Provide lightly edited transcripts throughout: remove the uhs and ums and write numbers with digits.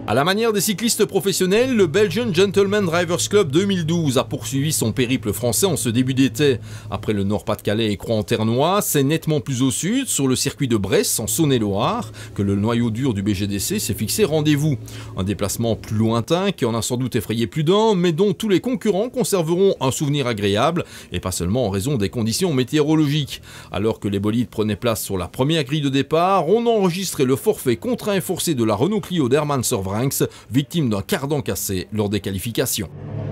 À la manière des cyclistes professionnels, le Belgian Gentleman Drivers Club 2012 a poursuivi son périple français en ce début d'été. Après le Nord-Pas-de-Calais et Croix-en-Ternois, c'est nettement plus au sud, sur le circuit de Brest, en Saône-et-Loire, que le noyau dur du BGDC s'est fixé rendez-vous. Un déplacement plus lointain qui en a sans doute effrayé plus d'un, mais dont tous les concurrents conserveront un souvenir agréable, et pas seulement en raison des conditions météorologiques. Alors que les bolides prenaient place sur la première grille de départ, on a enregistré le forfait contraint et forcé de la Renault Clio d'Herman Servrinx, victime d'un cardan cassé lors des qualifications.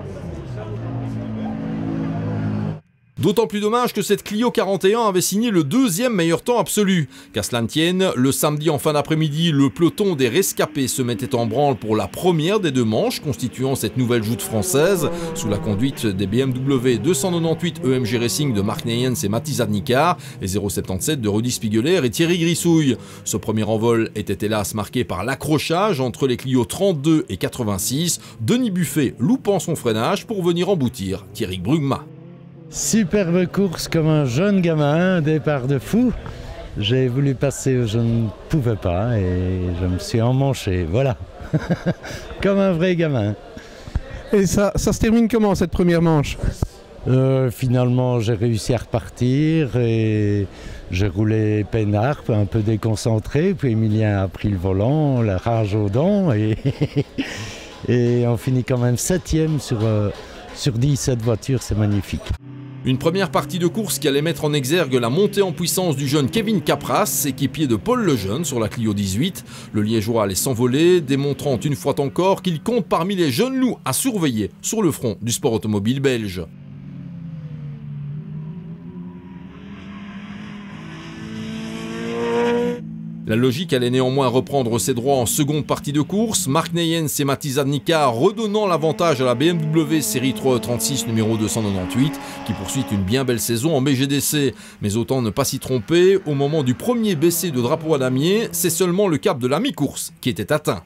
D'autant plus dommage que cette Clio 41 avait signé le deuxième meilleur temps absolu. Qu'à cela ne tienne, le samedi en fin d'après-midi, le peloton des rescapés se mettait en branle pour la première des deux manches constituant cette nouvelle joute française, sous la conduite des BMW 298 EMG Racing de Mark Neyens et Mathis Adnikar et 077 de Rudy Spiegeler et Thierry Grissouille. Ce premier envol était hélas marqué par l'accrochage entre les Clio 32 et 86, Denis Buffet loupant son freinage pour venir emboutir Thierry Brugma. Superbe course comme un jeune gamin, départ de fou. J'ai voulu passer où je ne pouvais pas et je me suis emmanché, voilà. Comme un vrai gamin. Et ça se termine comment cette première manche? Finalement j'ai réussi à repartir et j'ai roulé peinard, un peu déconcentré, puis Emilien a pris le volant, la rage aux dents et on finit quand même 7e sur 17 voitures, c'est magnifique. Une première partie de course qui allait mettre en exergue la montée en puissance du jeune Kevin Capras, équipier de Paul Lejeune sur la Clio 18. Le Liégeois allait s'envoler, démontrant une fois encore qu'il compte parmi les jeunes loups à surveiller sur le front du sport automobile belge. La logique allait néanmoins reprendre ses droits en seconde partie de course, Mark Neyens et Mathis Adnikar redonnant l'avantage à la BMW Série 336 numéro 298 qui poursuit une bien belle saison en BGDC. Mais autant ne pas s'y tromper, au moment du premier baissé de drapeau à damier, c'est seulement le cap de la mi-course qui était atteint.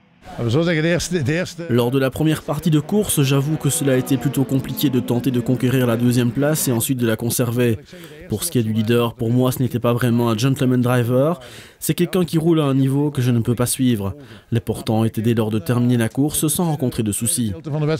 Lors de la première partie de course, j'avoue que cela a été plutôt compliqué de tenter de conquérir la deuxième place et ensuite de la conserver. Pour ce qui est du leader, pour moi ce n'était pas vraiment un gentleman driver, c'est quelqu'un qui roule à un niveau que je ne peux pas suivre. L'important était dès lors de terminer la course sans rencontrer de soucis.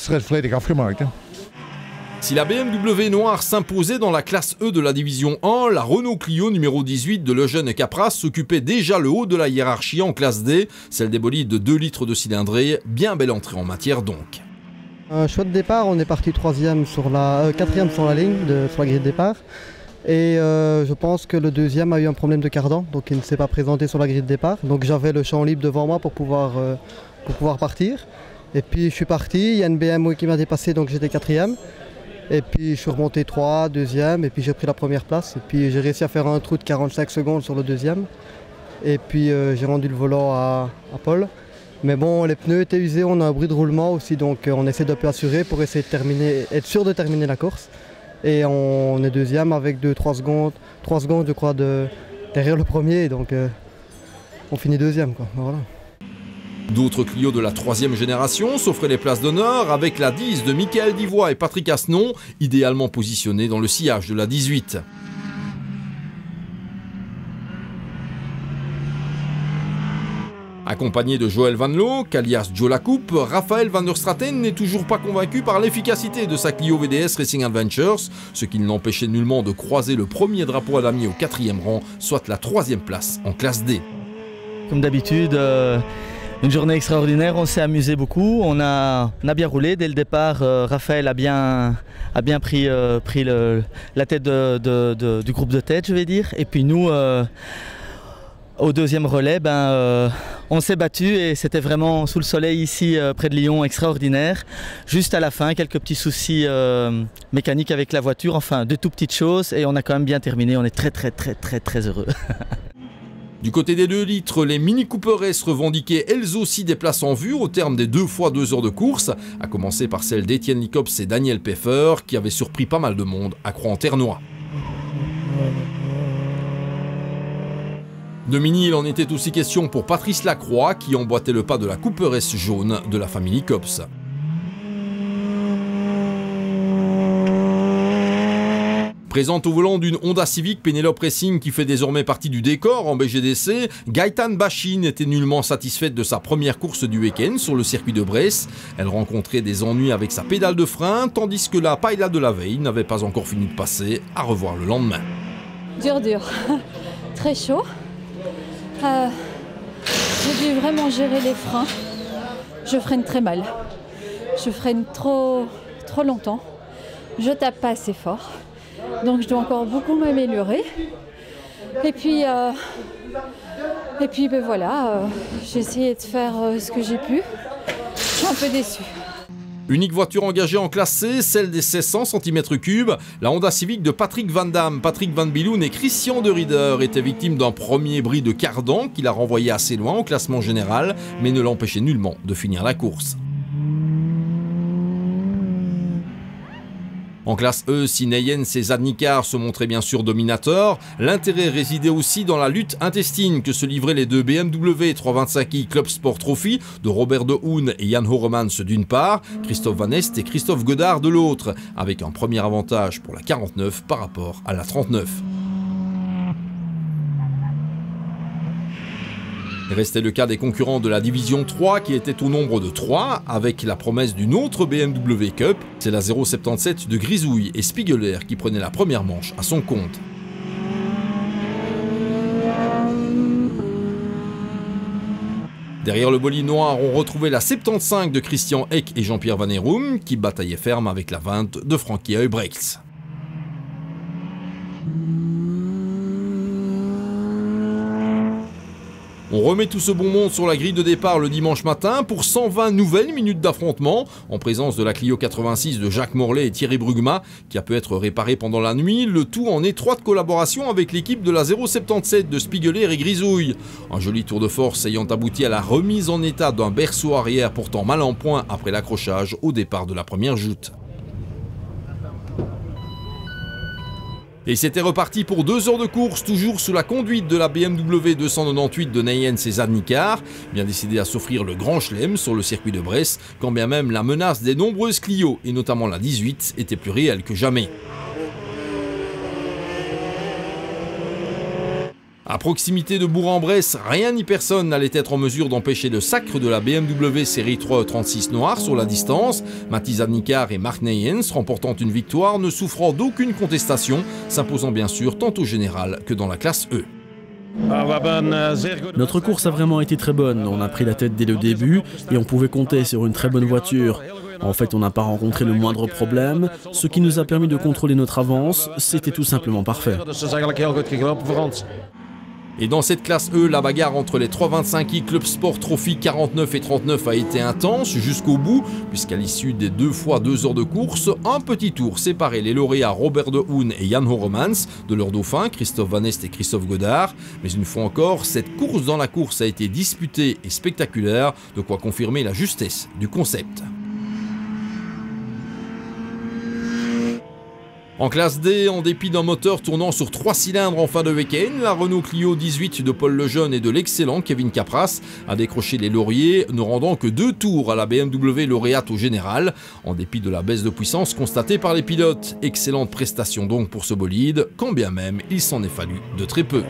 Si la BMW noire s'imposait dans la classe E de la division 1, la Renault Clio numéro 18 de Lejeune et Capras s'occupait déjà le haut de la hiérarchie en classe D, celle des bolides de 2 litres de cylindrée, bien belle entrée en matière donc. Choix de départ, on est parti 4e sur la ligne, sur la grille de départ. Et je pense que le deuxième a eu un problème de cardan, donc il ne s'est pas présenté sur la grille de départ. Donc j'avais le champ libre devant moi pour pouvoir partir. Et puis je suis parti, il y a une BMW qui m'a dépassé, donc j'étais 4e. Et puis je suis remonté 3, 2e, et puis j'ai pris la première place. Et puis j'ai réussi à faire un trou de 45 secondes sur le deuxième. Et puis j'ai rendu le volant à Paul. Mais bon, les pneus étaient usés, on a un bruit de roulement aussi, donc on essaie de peu assurer pour essayer de être sûr de terminer la course. Et on est deuxième avec 3 secondes je crois derrière le premier, donc on finit deuxième, quoi. Voilà. D'autres Clio de la 3e génération s'offraient les places d'honneur avec la 10 de Michael Divois et Patrick Asnon, idéalement positionnés dans le sillage de la 18. Accompagné de Joël Van Loo, alias Joe Lacoupe, Raphaël Van der Straten n'est toujours pas convaincu par l'efficacité de sa Clio VDS Racing Adventures, ce qui ne l'empêchait nullement de croiser le premier drapeau à damier au 4e rang, soit la 3e place en classe D. Comme d'habitude, une journée extraordinaire, on s'est amusé beaucoup, on a bien roulé. Dès le départ, Raphaël a bien pris la tête du groupe de tête, je vais dire. Et puis nous, au deuxième relais, on s'est battu et c'était vraiment sous le soleil ici près de Lyon, extraordinaire. Juste à la fin, quelques petits soucis mécaniques avec la voiture, enfin de tout petites choses, et on a quand même bien terminé, on est très heureux. Du côté des 2 litres, les Mini Cooper S revendiquaient elles aussi des places en vue au terme des 2 fois 2 heures de course, à commencer par celle d'Étienne Licops et Daniel Peffer, qui avaient surpris pas mal de monde à Croix-en-Ternois. De Mini, il en était aussi question pour Patrice Lacroix, qui emboîtait le pas de la Cooper S jaune de la famille Licops. Présente au volant d'une Honda Civic Penelope Racing qui fait désormais partie du décor en BGDC, Gaëtan Bachy n'était nullement satisfaite de sa première course du week-end sur le circuit de Brest. Elle rencontrait des ennuis avec sa pédale de frein, tandis que la paella de la veille n'avait pas encore fini de passer, à revoir le lendemain. Dur, très chaud. J'ai dû vraiment gérer les freins. Je freine très mal. Je freine trop longtemps. Je tape pas assez fort. Donc je dois encore beaucoup m'améliorer. Et puis ben voilà, j'ai essayé de faire ce que j'ai pu. Je suis un peu déçue. Unique voiture engagée en classe C, celle des 1600 cm3, la Honda Civic de Patrick Van Damme, Patrick Van Biloun et Christian de Rieder étaient victimes d'un premier bris de cardan qui l'a renvoyé assez loin au classement général, mais ne l'empêchait nullement de finir la course. En classe E, si Neyens et Zadnikar se montraient bien sûr dominateurs, l'intérêt résidait aussi dans la lutte intestine que se livraient les deux BMW 325i Club Sport Trophy de Robert de Hoon et Jan Horemans d'une part, Christophe Van Est et Christophe Godard de l'autre, avec un premier avantage pour la 49 par rapport à la 39. Restait le cas des concurrents de la division 3 qui étaient au nombre de 3 avec la promesse d'une autre BMW Cup. C'est la 077 de Grisouille et Spiegeler qui prenait la première manche à son compte. Derrière le bolide noir, on retrouvait la 75 de Christian Eck et Jean-Pierre Van Heerum qui bataillaient ferme avec la 20 de Frankie Heubrechts. On remet tout ce bon monde sur la grille de départ le dimanche matin pour 120 nouvelles minutes d'affrontement en présence de la Clio 86 de Jacques Morlet et Thierry Brugma qui a pu être réparée pendant la nuit, le tout en étroite collaboration avec l'équipe de la 077 de Spiegeler et Grisouille. Un joli tour de force ayant abouti à la remise en état d'un berceau arrière pourtant mal en point après l'accrochage au départ de la première joute. Et c'était reparti pour 2 heures de course, toujours sous la conduite de la BMW 298 de Neyens et Zadnikar, bien décidé à s'offrir le grand chelem sur le circuit de Brest, quand bien même la menace des nombreuses Clio, et notamment la 18, était plus réelle que jamais. À proximité de Bourg-en-Bresse, rien ni personne n'allait être en mesure d'empêcher le sacre de la BMW série 3 36 noire sur la distance. Matti Zadnikar et Mark Neyens remportant une victoire, ne souffrant d'aucune contestation, s'imposant bien sûr tant au général que dans la classe E. Notre course a vraiment été très bonne, on a pris la tête dès le début et on pouvait compter sur une très bonne voiture. En fait, on n'a pas rencontré le moindre problème, ce qui nous a permis de contrôler notre avance, c'était tout simplement parfait. Et dans cette classe E, la bagarre entre les 325i Club Sport Trophy 49 et 39 a été intense jusqu'au bout, puisqu'à l'issue des 2 fois 2 heures de course, un petit tour séparait les lauréats Robert de Hoon et Jan Horemans de leurs dauphins, Christophe Van Est et Christophe Godard. Mais une fois encore, cette course dans la course a été disputée et spectaculaire, de quoi confirmer la justesse du concept. En classe D, en dépit d'un moteur tournant sur 3 cylindres en fin de week-end, la Renault Clio 18 de Paul Lejeune et de l'excellent Kevin Capras a décroché les lauriers, ne rendant que 2 tours à la BMW lauréate au général, en dépit de la baisse de puissance constatée par les pilotes. Excellente prestation donc pour ce bolide, quand bien même il s'en est fallu de très peu.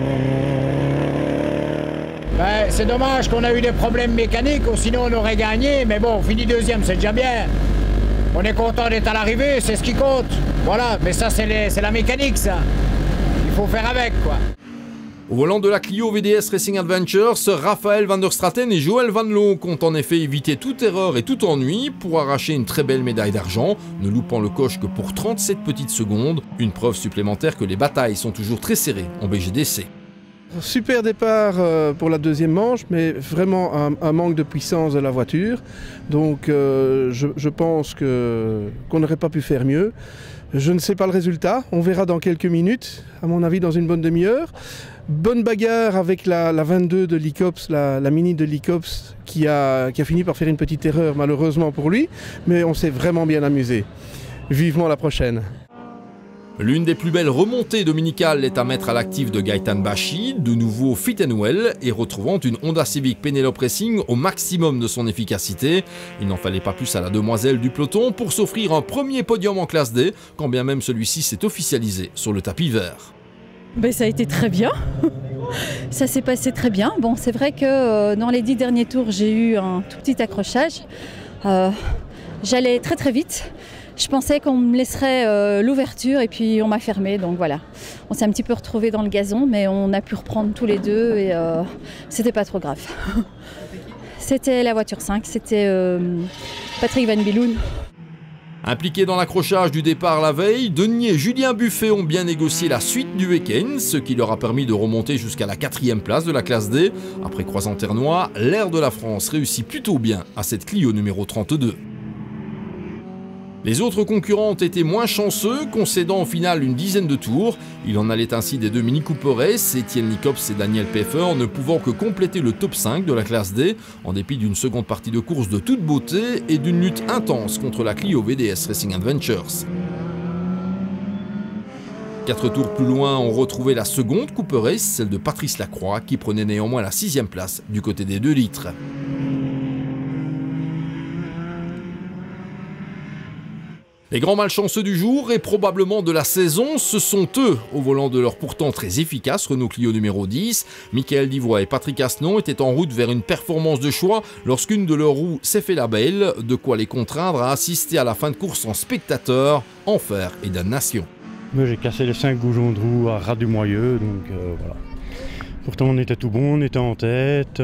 C'est dommage qu'on a eu des problèmes mécaniques, sinon on aurait gagné, mais bon, on finit deuxième, c'est déjà bien. On est content d'être à l'arrivée, c'est ce qui compte. Voilà, mais ça c'est la mécanique ça. Il faut faire avec quoi. Au volant de la Clio VDS Racing Adventures, Raphaël van der Straten et Joël Van Lonck ont en effet évité toute erreur et tout ennui pour arracher une très belle médaille d'argent, ne loupant le coche que pour 37 petites secondes, une preuve supplémentaire que les batailles sont toujours très serrées en BGDC. Super départ pour la deuxième manche, mais vraiment un manque de puissance de la voiture. Donc je pense qu'on n'aurait pas pu faire mieux. Je ne sais pas le résultat, on verra dans quelques minutes, à mon avis dans une bonne demi-heure. Bonne bagarre avec la 22 de Licops, la Mini de Licops, qui a fini par faire une petite erreur malheureusement pour lui, mais on s'est vraiment bien amusé. Vivement la prochaine. L'une des plus belles remontées dominicales est à mettre à l'actif de Gaëtan Bachi, de nouveau fit and well et retrouvant une Honda Civic Penelope Racing au maximum de son efficacité. Il n'en fallait pas plus à la demoiselle du peloton pour s'offrir un premier podium en classe D, quand bien même celui-ci s'est officialisé sur le tapis vert. Ça a été très bien, ça s'est passé très bien. Bon, c'est vrai que dans les 10 derniers tours, j'ai eu un tout petit accrochage. J'allais très très vite. Je pensais qu'on me laisserait l'ouverture et puis on m'a fermé, donc voilà. On s'est un petit peu retrouvés dans le gazon, mais on a pu reprendre tous les deux et c'était pas trop grave. C'était la voiture 5, c'était Patrick Van Biloon. Impliqués dans l'accrochage du départ la veille, Denis et Julien Buffet ont bien négocié la suite du week-end, ce qui leur a permis de remonter jusqu'à la 4e place de la classe D. Après Croisant-Ternois, l'Air de la France réussit plutôt bien à cette Clio numéro 32. Les autres concurrents ont été moins chanceux, concédant au final une dizaine de tours. Il en allait ainsi des deux Mini Cooper S, Etienne Nicops et Daniel Peffer, ne pouvant que compléter le top 5 de la classe D, en dépit d'une seconde partie de course de toute beauté et d'une lutte intense contre la Clio VDS Racing Adventures. 4 tours plus loin, on retrouvait la seconde Cooper S, celle de Patrice Lacroix, qui prenait néanmoins la 6e place du côté des 2 litres. Les grands malchanceux du jour et probablement de la saison, ce sont eux, au volant de leur pourtant très efficace Renault Clio numéro 10. Michael Divois et Patrick Asnon étaient en route vers une performance de choix lorsqu'une de leurs roues s'est fait la belle, de quoi les contraindre à assister à la fin de course en spectateur, en fer et damnation. J'ai cassé les 5 goujons de roue à ras du moyeu, donc voilà. Pourtant on était tout bon, on était en tête.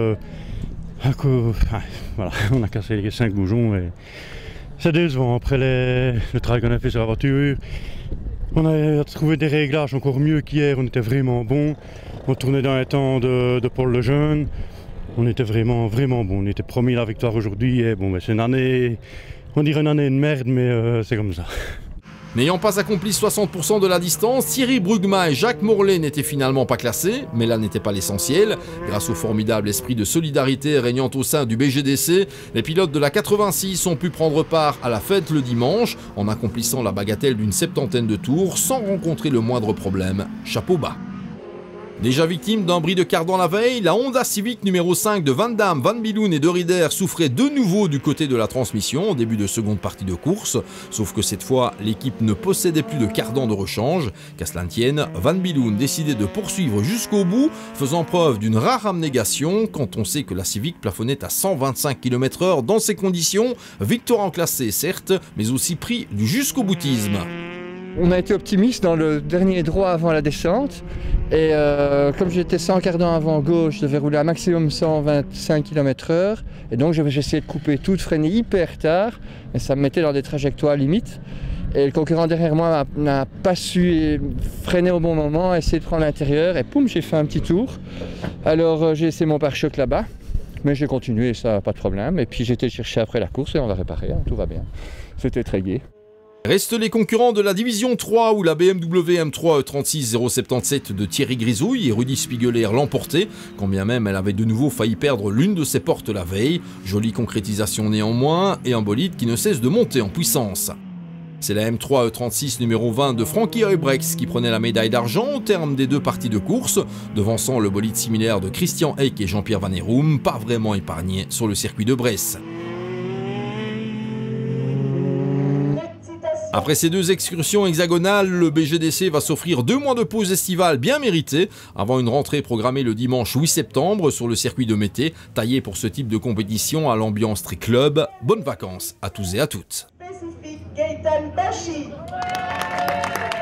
Voilà, on a cassé les 5 goujons et... C'est décevant. Après le travail qu'on a fait sur la voiture, on a trouvé des réglages encore mieux qu'hier, on était vraiment bon. On tournait dans les temps de Paul Lejeune, on était vraiment bon. On était promis la victoire aujourd'hui et bon, c'est une année, on dirait une année de merde, mais c'est comme ça. N'ayant pas accompli 60% de la distance, Thierry Brugma et Jacques Morlet n'étaient finalement pas classés, mais là n'était pas l'essentiel. Grâce au formidable esprit de solidarité régnant au sein du BGDC, les pilotes de la 86 ont pu prendre part à la fête le dimanche, en accomplissant la bagatelle d'une 70aine de tours sans rencontrer le moindre problème. Chapeau bas. Déjà victime d'un bris de cardan la veille, la Honda Civic numéro 5 de Van Damme, Van Biloon et de Rieder souffrait de nouveau du côté de la transmission en début de seconde partie de course. Sauf que cette fois, l'équipe ne possédait plus de cardan de rechange. Qu'à cela ne tienne, Van Biloon décidait de poursuivre jusqu'au bout, faisant preuve d'une rare abnégation quand on sait que la Civic plafonnait à 125 km/h dans ces conditions. Victoire en classé certes, mais aussi prix du jusqu'au boutisme. On a été optimiste dans le dernier droit avant la descente et comme j'étais sans cardan avant gauche, je devais rouler à maximum 125 km/h et donc j'ai essayé de couper tout, de freiner hyper tard et ça me mettait dans des trajectoires limites. Et le concurrent derrière moi n'a pas su freiner au bon moment, essayer de prendre l'intérieur et poum, j'ai fait un petit tour. Alors j'ai laissé mon pare-choc là-bas, mais j'ai continué, ça pas de problème. Et puis j'ai été chercher après la course et on l'a réparé, hein, tout va bien. C'était très gai. Restent les concurrents de la division 3 où la BMW M3 36077 de Thierry Grisouille et Rudy Spiegeler l'emportaient, quand bien même elle avait de nouveau failli perdre l'une de ses portes la veille. Jolie concrétisation néanmoins et un bolide qui ne cesse de monter en puissance. C'est la M3 E36 numéro 20 de Frankie Heubrechts qui prenait la médaille d'argent au terme des 2 parties de course, devançant le bolide similaire de Christian Eyck et Jean-Pierre Van Heeroem, pas vraiment épargné sur le circuit de Bresse. Après ces 2 excursions hexagonales, le BGDC va s'offrir 2 mois de pause estivale bien méritée avant une rentrée programmée le dimanche 8 septembre sur le circuit de Mété, taillé pour ce type de compétition à l'ambiance très club. Bonnes vacances à tous et à toutes. Spécifique Gaëtan Bachi.